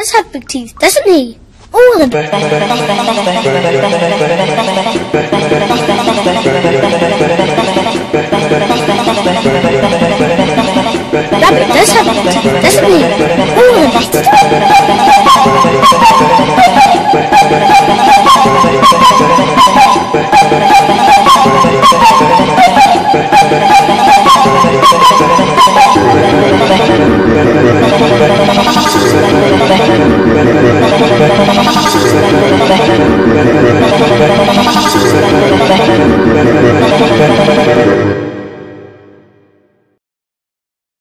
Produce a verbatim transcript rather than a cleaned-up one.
does have big teeth, doesn't he? All of them. Rabbit does have big teeth, doesn't he? All of them.